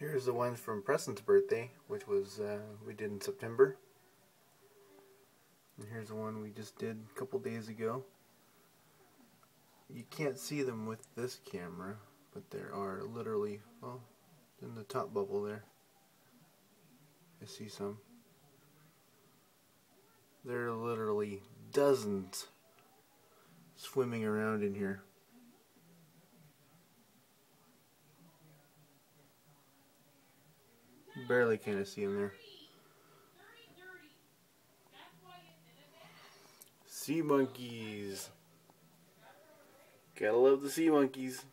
Here's the ones from Preston's birthday, which was we did in September. And here's the one we just did a couple days ago. You can't see them with this camera, but there are literally, well, in the top bubble there, I see some. There are literally dozens swimming around in here. Barely kind of see them there. Sea monkeys. Gotta love the sea monkeys.